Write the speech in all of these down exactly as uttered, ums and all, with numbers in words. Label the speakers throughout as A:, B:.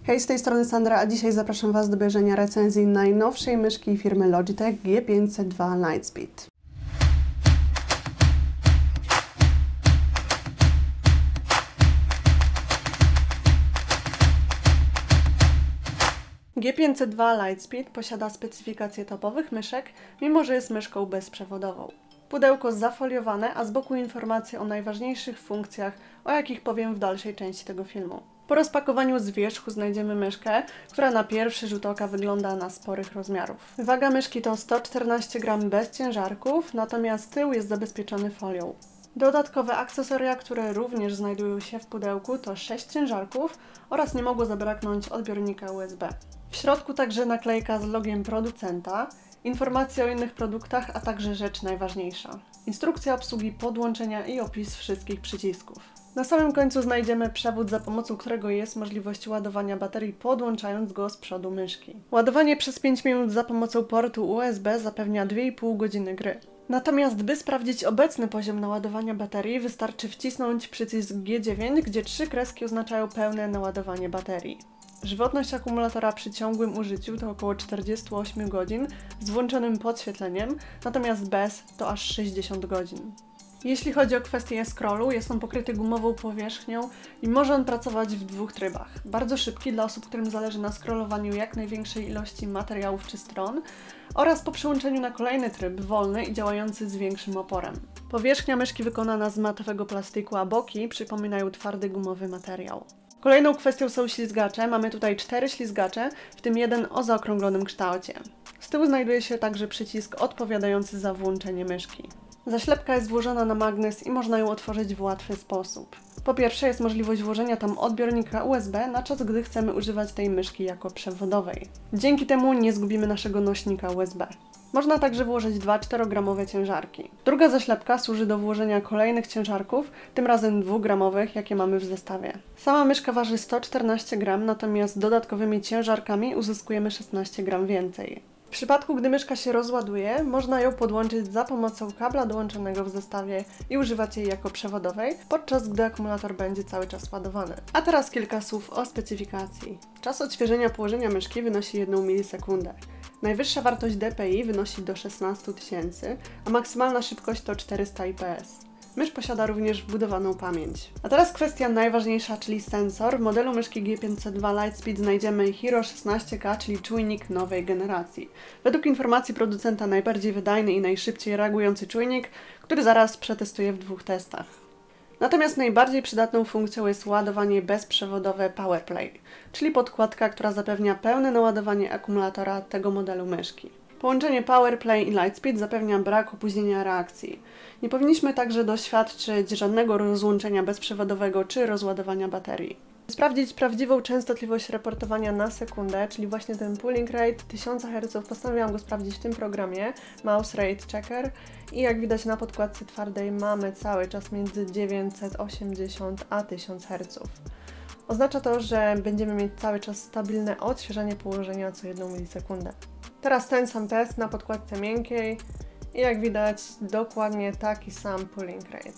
A: Hej, z tej strony Sandra, a dzisiaj zapraszam Was do obejrzenia recenzji najnowszej myszki firmy Logitech G pięćset dwa Lightspeed. G pięćset dwa Lightspeed posiada specyfikację topowych myszek, mimo że jest myszką bezprzewodową. Pudełko zafoliowane, a z boku informacje o najważniejszych funkcjach, o jakich powiem w dalszej części tego filmu. Po rozpakowaniu z wierzchu znajdziemy myszkę, która na pierwszy rzut oka wygląda na sporych rozmiarów. Waga myszki to sto czternaście gramów bez ciężarków, natomiast tył jest zabezpieczony folią. Dodatkowe akcesoria, które również znajdują się w pudełku, to sześć ciężarków oraz nie mogło zabraknąć odbiornika U S B. W środku także naklejka z logiem producenta, informacje o innych produktach, a także rzecz najważniejsza. Instrukcja obsługi podłączenia i opis wszystkich przycisków. Na samym końcu znajdziemy przewód, za pomocą którego jest możliwość ładowania baterii, podłączając go z przodu myszki. Ładowanie przez pięć minut za pomocą portu U S B zapewnia dwie i pół godziny gry. Natomiast by sprawdzić obecny poziom naładowania baterii, wystarczy wcisnąć przycisk G dziewięć, gdzie trzy kreski oznaczają pełne naładowanie baterii. Żywotność akumulatora przy ciągłym użyciu to około czterdzieści osiem godzin z włączonym podświetleniem, natomiast bez to aż sześćdziesiąt godzin. Jeśli chodzi o kwestię scrollu, jest on pokryty gumową powierzchnią i może on pracować w dwóch trybach. Bardzo szybki dla osób, którym zależy na scrollowaniu jak największej ilości materiałów czy stron, oraz po przełączeniu na kolejny tryb, wolny i działający z większym oporem. Powierzchnia myszki wykonana z matowego plastiku, a boki przypominają twardy gumowy materiał. Kolejną kwestią są ślizgacze. Mamy tutaj cztery ślizgacze, w tym jeden o zaokrąglonym kształcie. Z tyłu znajduje się także przycisk odpowiadający za włączenie myszki. Zaślepka jest włożona na magnes i można ją otworzyć w łatwy sposób. Po pierwsze jest możliwość włożenia tam odbiornika U S B na czas, gdy chcemy używać tej myszki jako przewodowej. Dzięki temu nie zgubimy naszego nośnika U S B. Można także włożyć dwa czterogramowe ciężarki. Druga zaślepka służy do włożenia kolejnych ciężarków, tym razem dwugramowych, jakie mamy w zestawie. Sama myszka waży sto czternaście gramów, natomiast dodatkowymi ciężarkami uzyskujemy szesnaście gramów więcej. W przypadku, gdy myszka się rozładuje, można ją podłączyć za pomocą kabla dołączonego w zestawie i używać jej jako przewodowej, podczas gdy akumulator będzie cały czas ładowany. A teraz kilka słów o specyfikacji. Czas odświeżenia położenia myszki wynosi jedną milisekundę. Najwyższa wartość D P I wynosi do szesnastu tysięcy, a maksymalna szybkość to czterysta I P S. Mysz posiada również wbudowaną pamięć. A teraz kwestia najważniejsza, czyli sensor. W modelu myszki G pięćset dwa Lightspeed znajdziemy Hero szesnaście K, czyli czujnik nowej generacji. Według informacji producenta najbardziej wydajny i najszybciej reagujący czujnik, który zaraz przetestuję w dwóch testach. Natomiast najbardziej przydatną funkcją jest ładowanie bezprzewodowe PowerPlay, czyli podkładka, która zapewnia pełne naładowanie akumulatora tego modelu myszki. Połączenie PowerPlay i Lightspeed zapewnia brak opóźnienia reakcji. Nie powinniśmy także doświadczyć żadnego rozłączenia bezprzewodowego czy rozładowania baterii. By sprawdzić prawdziwą częstotliwość raportowania na sekundę, czyli właśnie ten pulling rate tysiąc herców, postanowiłam go sprawdzić w tym programie Mouse Rate Checker i jak widać na podkładce twardej mamy cały czas między dziewięćset osiemdziesiąt a tysiąc herców. Oznacza to, że będziemy mieć cały czas stabilne odświeżanie położenia co jedną milisekundę. Teraz ten sam test na podkładce miękkiej i jak widać dokładnie taki sam pulling rate.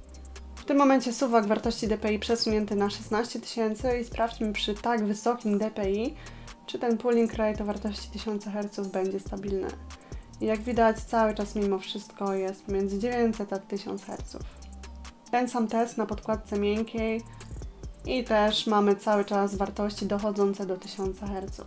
A: W tym momencie suwak wartości D P I przesunięty na szesnaście tysięcy i sprawdźmy przy tak wysokim D P I, czy ten pulling rate o wartości tysiąc herców będzie stabilny. I jak widać cały czas mimo wszystko jest między dziewięćset a tysiąc herców. Ten sam test na podkładce miękkiej i też mamy cały czas wartości dochodzące do tysiąc herców.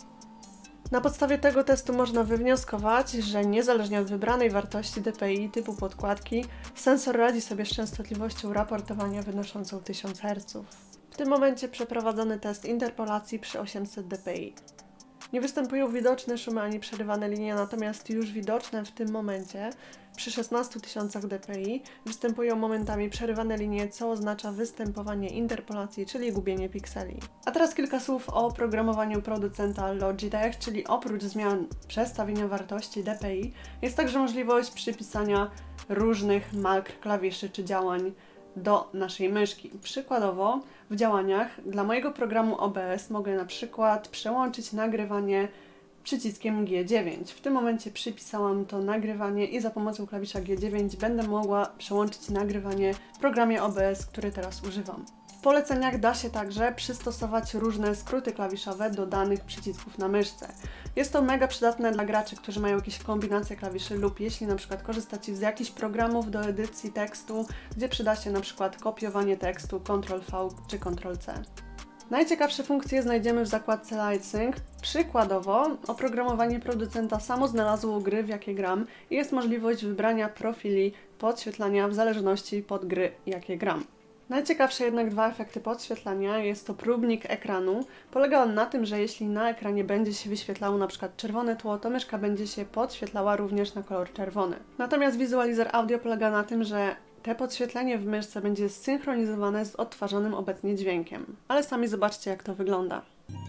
A: Na podstawie tego testu można wywnioskować, że niezależnie od wybranej wartości D P I typu podkładki, sensor radzi sobie z częstotliwością raportowania wynoszącą tysiąc herców. W tym momencie przeprowadzony test interpolacji przy osiemset D P I. Nie występują widoczne szumy ani przerywane linie, natomiast już widoczne w tym momencie przy szesnastu tysiącach D P I występują momentami przerywane linie, co oznacza występowanie interpolacji, czyli gubienie pikseli. A teraz kilka słów o oprogramowaniu producenta Logitech, czyli oprócz zmian przestawienia wartości D P I jest także możliwość przypisania różnych mark klawiszy czy działań do naszej myszki. Przykładowo w działaniach dla mojego programu O B S mogę na przykład przełączyć nagrywanie przyciskiem G dziewięć. W tym momencie przypisałam to nagrywanie i za pomocą klawisza G dziewięć będę mogła przełączyć nagrywanie w programie O B S, który teraz używam. poleceniach da się także przystosować różne skróty klawiszowe do danych przycisków na myszce. Jest to mega przydatne dla graczy, którzy mają jakieś kombinacje klawiszy lub jeśli na przykład korzystacie z jakichś programów do edycji tekstu, gdzie przyda się na przykład kopiowanie tekstu, kontrol V czy kontrol C. Najciekawsze funkcje znajdziemy w zakładce LightSync. Przykładowo, oprogramowanie producenta samo znalazło gry, w jakie gram i jest możliwość wybrania profili podświetlania w zależności od gry, jakie gram. Najciekawsze jednak dwa efekty podświetlania jest to próbnik ekranu. Polega on na tym, że jeśli na ekranie będzie się wyświetlało na przykład czerwone tło, to myszka będzie się podświetlała również na kolor czerwony. Natomiast wizualizer audio polega na tym, że te podświetlenie w myszce będzie zsynchronizowane z odtwarzanym obecnie dźwiękiem. Ale sami zobaczcie, jak to wygląda.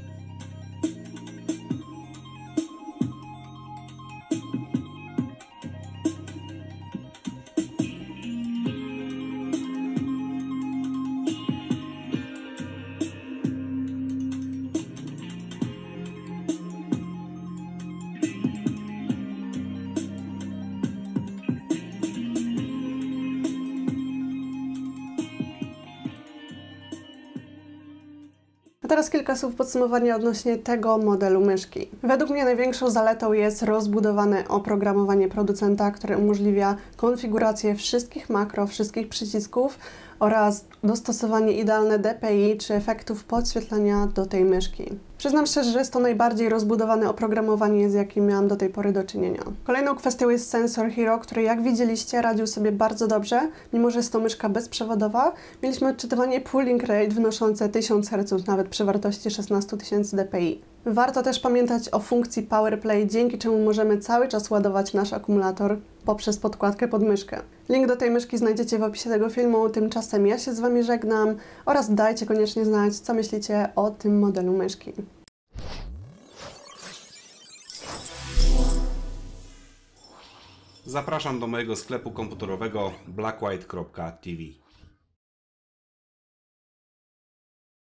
A: A teraz kilka słów podsumowania odnośnie tego modelu myszki. Według mnie największą zaletą jest rozbudowane oprogramowanie producenta, które umożliwia konfigurację wszystkich makro, wszystkich przycisków oraz dostosowanie idealne D P I czy efektów podświetlania do tej myszki. Przyznam szczerze, że jest to najbardziej rozbudowane oprogramowanie, z jakim miałam do tej pory do czynienia. Kolejną kwestią jest Sensor Hero, który jak widzieliście radził sobie bardzo dobrze, mimo że jest to myszka bezprzewodowa. Mieliśmy odczytywanie pooling rate wynoszące tysiąc herców, nawet przy wartości szesnaście tysięcy D P I. Warto też pamiętać o funkcji Power Play, dzięki czemu możemy cały czas ładować nasz akumulator poprzez podkładkę pod myszkę. Link do tej myszki znajdziecie w opisie tego filmu, tymczasem ja się z Wami żegnam oraz dajcie koniecznie znać, co myślicie o tym modelu myszki.
B: Zapraszam do mojego sklepu komputerowego blackwhite kropka t v.